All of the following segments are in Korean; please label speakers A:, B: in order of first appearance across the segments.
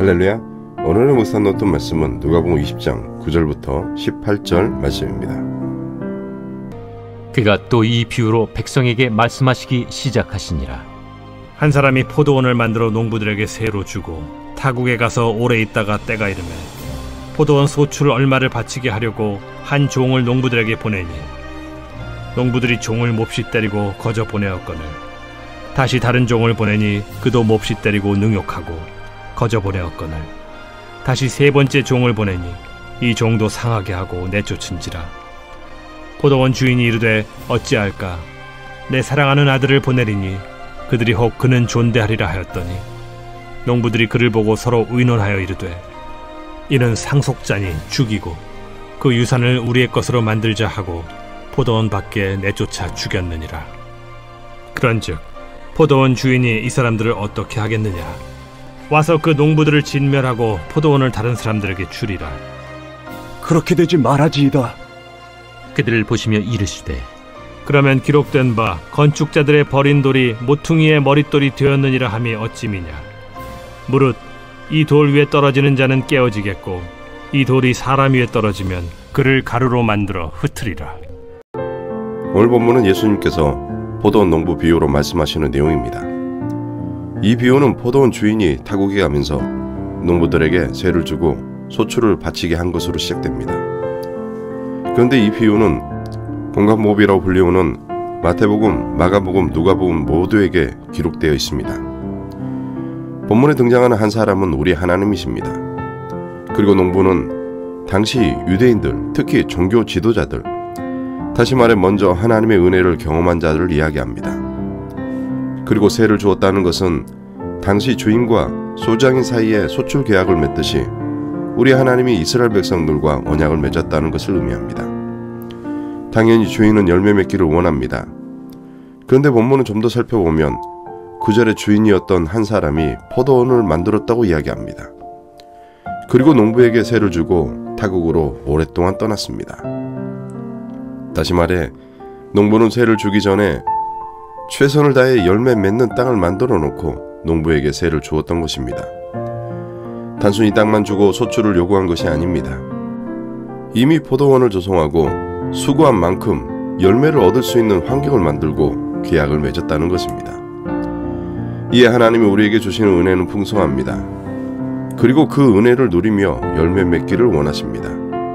A: 할렐루야. 오늘의 묵상 노트 말씀은 누가복음 20장 9절부터 18절 말씀입니다.
B: 그가 또 이 비유로 백성에게 말씀하시기 시작하시니라.
C: 한 사람이 포도원을 만들어 농부들에게 세로 주고 타국에 가서 오래 있다가 때가 이르매 포도원 소출 얼마를 바치게 하려고 한 종을 농부들에게 보내니 농부들이 종을 몹시 때리고 거저 보내었거늘 다시 다른 종을 보내니 그도 몹시 때리고 능욕하고 거저 보내었거늘 다시 세 번째 종을 보내니 이 종도 상하게 하고 내쫓은지라. 포도원 주인이 이르되 어찌할까? 내 사랑하는 아들을 보내리니 그들이 혹 그는 존대하리라 하였더니 농부들이 그를 보고 서로 의논하여 이르되 이는 상속자니 죽이고 그 유산을 우리의 것으로 만들자 하고 포도원 밖에 내쫓아 죽였느니라. 그런즉 포도원 주인이 이 사람들을 어떻게 하겠느냐? 와서 그 농부들을 진멸하고 포도원을 다른 사람들에게 주리라.
D: 그렇게 되지 말아지이다.
B: 그들을 보시며 이르시되
C: 그러면 기록된 바 건축자들의 버린 돌이 모퉁이의 머릿돌이 되었느니라 함이 어찌미냐? 무릇 이 돌 위에 떨어지는 자는 깨어지겠고 이 돌이 사람 위에 떨어지면 그를 가루로 만들어 흩으리라.
A: 오늘 본문은 예수님께서 포도원 농부 비유로 말씀하시는 내용입니다. 이 비유는 포도원 주인이 타국에 가면서 농부들에게 세를 주고 소출을 바치게 한 것으로 시작됩니다. 그런데 이 비유는 공감모비라고 불리우는 마태복음, 마가복음, 누가복음 모두에게 기록되어 있습니다. 본문에 등장하는 한 사람은 우리 하나님이십니다. 그리고 농부는 당시 유대인들, 특히 종교 지도자들, 다시 말해 먼저 하나님의 은혜를 경험한 자들을 이야기합니다. 그리고 세를 주었다는 것은 당시 주인과 소장인 사이에 소출 계약을 맺듯이 우리 하나님이 이스라엘 백성들과 언약을 맺었다는 것을 의미합니다. 당연히 주인은 열매 맺기를 원합니다. 그런데 본문은 좀 더 살펴보면 9절의 주인이었던 한 사람이 포도원을 만들었다고 이야기합니다. 그리고 농부에게 세를 주고 타국으로 오랫동안 떠났습니다. 다시 말해 농부는 세를 주기 전에 최선을 다해 열매 맺는 땅을 만들어 놓고 농부에게 세를 주었던 것입니다. 단순히 땅만 주고 소출을 요구한 것이 아닙니다. 이미 포도원을 조성하고 수고한 만큼 열매를 얻을 수 있는 환경을 만들고 계약을 맺었다는 것입니다. 이에 하나님이 우리에게 주시는 은혜는 풍성합니다. 그리고 그 은혜를 누리며 열매 맺기를 원하십니다.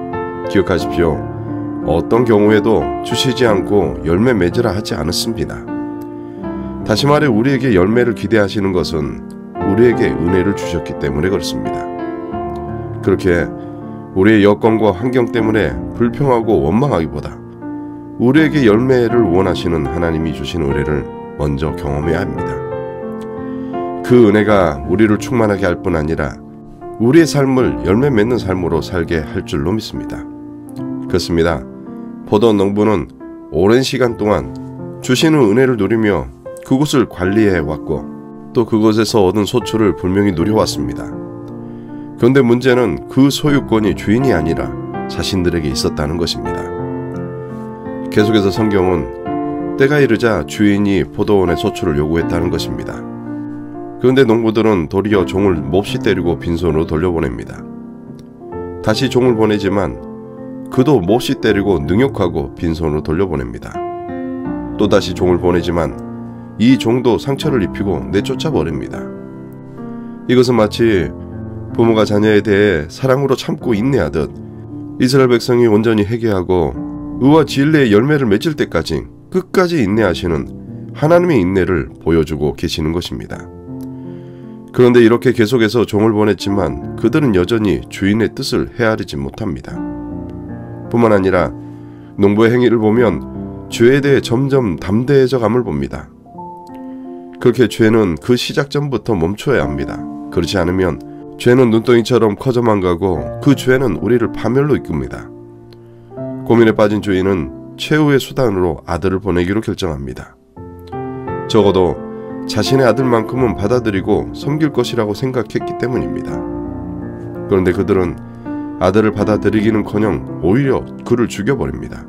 A: 기억하십시오. 어떤 경우에도 주시지 않고 열매 맺으라 하지 않았습니다. 다시 말해 우리에게 열매를 기대하시는 것은 우리에게 은혜를 주셨기 때문에 그렇습니다. 그렇게 우리의 여건과 환경 때문에 불평하고 원망하기보다 우리에게 열매를 원하시는 하나님이 주신 은혜를 먼저 경험해야 합니다. 그 은혜가 우리를 충만하게 할 뿐 아니라 우리의 삶을 열매 맺는 삶으로 살게 할 줄로 믿습니다. 그렇습니다. 포도원 농부는 오랜 시간 동안 주시는 은혜를 누리며 그곳을 관리해왔고 또 그곳에서 얻은 소출을 분명히 누려왔습니다. 그런데 문제는 그 소유권이 주인이 아니라 자신들에게 있었다는 것입니다. 계속해서 성경은 때가 이르자 주인이 포도원의 소출을 요구했다는 것입니다. 그런데 농부들은 도리어 종을 몹시 때리고 빈손으로 돌려보냅니다. 다시 종을 보내지만 그도 몹시 때리고 능욕하고 빈손으로 돌려보냅니다. 또다시 종을 보내지만 이 종도 상처를 입히고 내쫓아 버립니다. 이것은 마치 부모가 자녀에 대해 사랑으로 참고 인내하듯 이스라엘 백성이 온전히 회개하고 의와 진리의 열매를 맺을 때까지 끝까지 인내하시는 하나님의 인내를 보여주고 계시는 것입니다. 그런데 이렇게 계속해서 종을 보냈지만 그들은 여전히 주인의 뜻을 헤아리지 못합니다. 뿐만 아니라 농부의 행위를 보면 죄에 대해 점점 담대해져 감을 봅니다. 그렇게 죄는 그 시작점부터 멈춰야 합니다. 그렇지 않으면 죄는 눈덩이처럼 커져만 가고 그 죄는 우리를 파멸로 이끕니다. 고민에 빠진 주인은 최후의 수단으로 아들을 보내기로 결정합니다. 적어도 자신의 아들만큼은 받아들이고 섬길 것이라고 생각했기 때문입니다. 그런데 그들은 아들을 받아들이기는커녕 오히려 그를 죽여버립니다.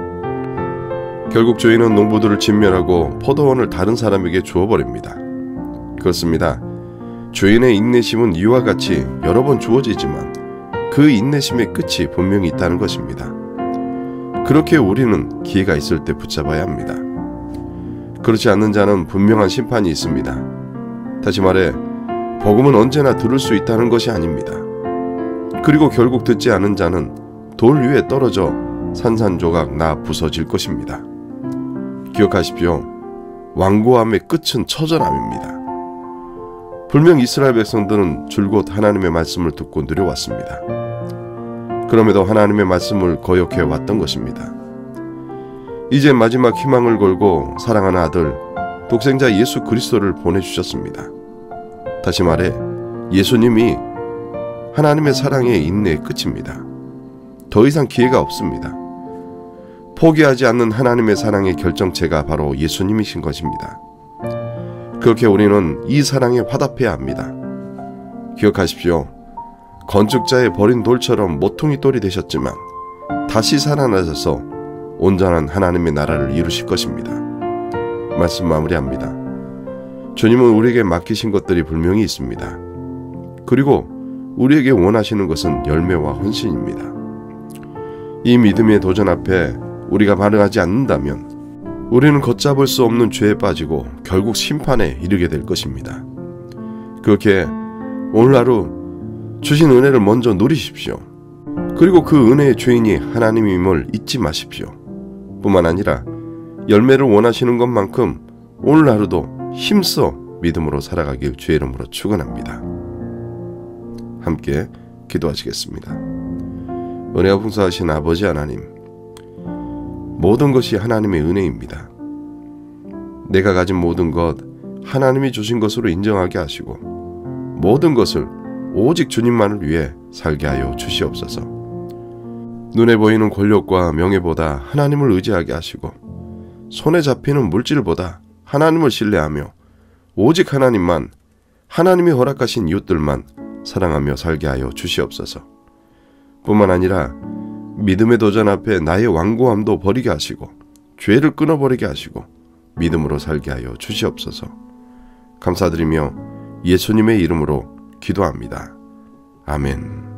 A: 결국 주인은 농부들을 진멸하고 포도원을 다른 사람에게 주어버립니다. 그렇습니다. 죄인의 인내심은 이와 같이 여러 번 주어지지만 그 인내심의 끝이 분명히 있다는 것입니다. 그렇게 우리는 기회가 있을 때 붙잡아야 합니다. 그렇지 않는 자는 분명한 심판이 있습니다. 다시 말해 복음은 언제나 들을 수 있다는 것이 아닙니다. 그리고 결국 듣지 않은 자는 돌 위에 떨어져 산산조각 나 부서질 것입니다. 기억하십시오. 완고함의 끝은 처절함입니다. 분명 이스라엘 백성들은 줄곧 하나님의 말씀을 듣고 누려왔습니다. 그럼에도 하나님의 말씀을 거역해 왔던 것입니다. 이제 마지막 희망을 걸고 사랑하는 아들, 독생자 예수 그리스도를 보내주셨습니다. 다시 말해 예수님이 하나님의 사랑의 인내의 끝입니다. 더 이상 기회가 없습니다. 포기하지 않는 하나님의 사랑의 결정체가 바로 예수님이신 것입니다. 그렇게 우리는 이 사랑에 화답해야 합니다. 기억하십시오. 건축자의 버린 돌처럼 모퉁이 돌이 되셨지만 다시 살아나셔서 온전한 하나님의 나라를 이루실 것입니다. 말씀 마무리합니다. 주님은 우리에게 맡기신 것들이 분명히 있습니다. 그리고 우리에게 원하시는 것은 열매와 헌신입니다. 이 믿음의 도전 앞에 우리가 반응하지 않는다면 우리는 걷잡을 수 없는 죄에 빠지고 결국 심판에 이르게 될 것입니다. 그렇게 오늘 하루 주신 은혜를 먼저 누리십시오. 그리고 그 은혜의 주인이 하나님임을 잊지 마십시오. 뿐만 아니라 열매를 원하시는 것만큼 오늘 하루도 힘써 믿음으로 살아가길 주의 이름으로 축원합니다. 함께 기도하시겠습니다. 은혜가 풍성하신 아버지 하나님, 모든 것이 하나님의 은혜입니다. 내가 가진 모든 것 하나님이 주신 것으로 인정하게 하시고 모든 것을 오직 주님만을 위해 살게 하여 주시옵소서. 눈에 보이는 권력과 명예보다 하나님을 의지하게 하시고 손에 잡히는 물질보다 하나님을 신뢰하며 오직 하나님만, 하나님이 허락하신 이웃들만 사랑하며 살게 하여 주시옵소서. 뿐만 아니라 믿음의 도전 앞에 나의 완고함도 버리게 하시고 죄를 끊어버리게 하시고 믿음으로 살게 하여 주시옵소서. 감사드리며 예수님의 이름으로 기도합니다. 아멘.